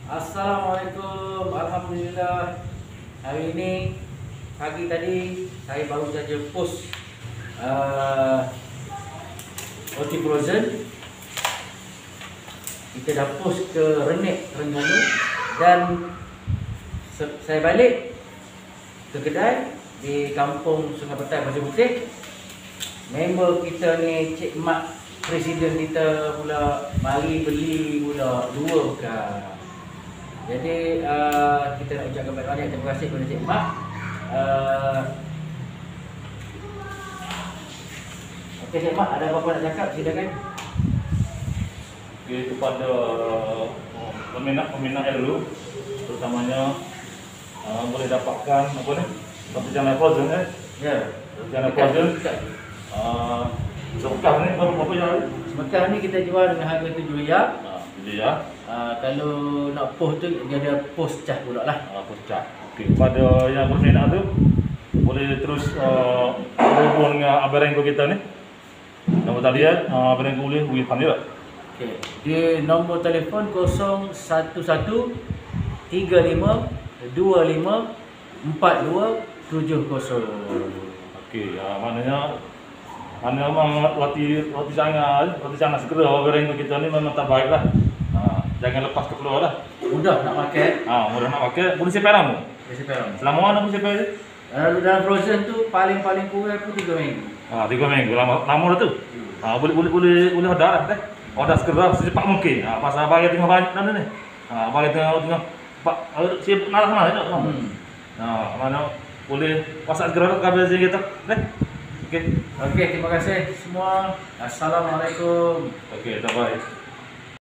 Assalamualaikum, alhamdulillah. Hari ini pagi tadi saya baru saja post roti frozen. Kita dah post ke Renek, Terengganu, dan saya balik ke kedai di kampung Sungai Petai, Pasir Putih. Member kita ni Cik Mat, Presiden kita pula mari beli pula 2 bukan. Jadi kita nak ucapkan banyak-banyak terima kasih kepada Cik Mat. Okey Cik Mat, ada apa-apa nak cakap? Silakan. Okey, kepada peminat-peminat dulu, terutamanya boleh dapatkan apa ni? Roti canai frozen Ya. Roti canai frozen. Semekah ni berapa jam? Semekah ni kita jual dengan harga RM7. Jadi ya. Kalau nak post tu dia ada post cah pula lah. Pecah. Okey, kepada yang berminat tu boleh terus berhubung dengan Abang Rengko kita ni. Nombor talian Abang Rengko boleh hubungi kami tak? Okey. Di nombor telefon 011 35 25 42 70. Okey, maknanya memang roti canai segera Abang Rengko kita ni memang terbaik lah. Jangan lepas ke keluar lah. Mudah nak pakai. Mudah nak pakai. Boleh simpan lama. Biasa peram. Selama mana boleh simpan je? Dalam frozen tu paling kurang pun 3 minggu. 3 minggu lama dah tu. Boleh order lah. Order segera secepat mungkin. Pasal abang tengah banyak mana ni. Abang tengah siap nak sana tak? Mana boleh WhatsApp segera ke habis kita. Okey. Okey, terima kasih semua. Assalamualaikum. Okey, bye.